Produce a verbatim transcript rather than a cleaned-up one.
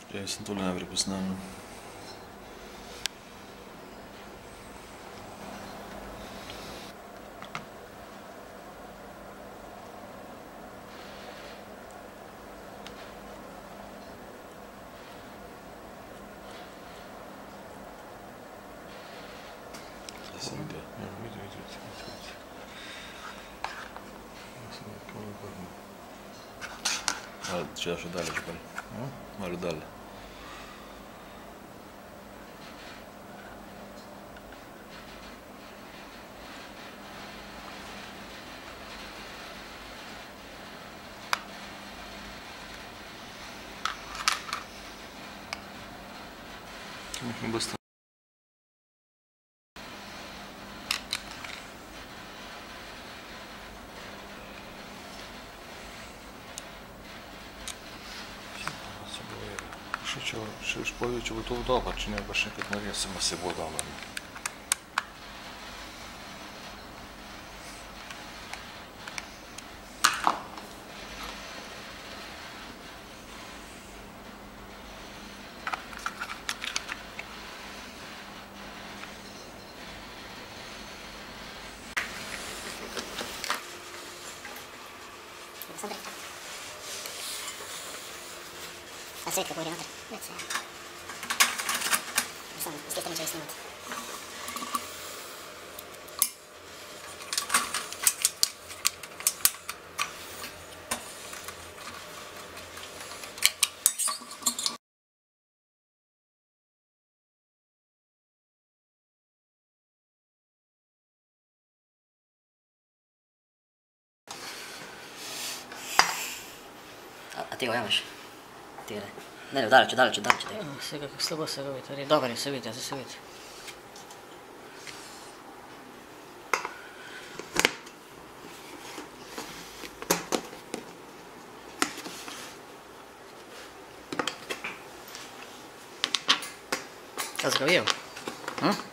Če sem tole najprej posnal. Zdaj se vidi. Ja, vidi, vidi, vidi, vidi. Malo, če daš dalje, če bolj. Malo dalje. Михни быстро. Še už povedal, če bo to dobro, če ne bo še enkrat naredil, samo se bo dal naredil. А свет какой вариатор? Нет, свет. Сам, естественно, ничего не снимает. А, а ты его ямаешь? Ne, daleče, daleče, daleče. Сега слабо се го вidi, dobar je se vidi, ja se vidi. Sad ga vidio?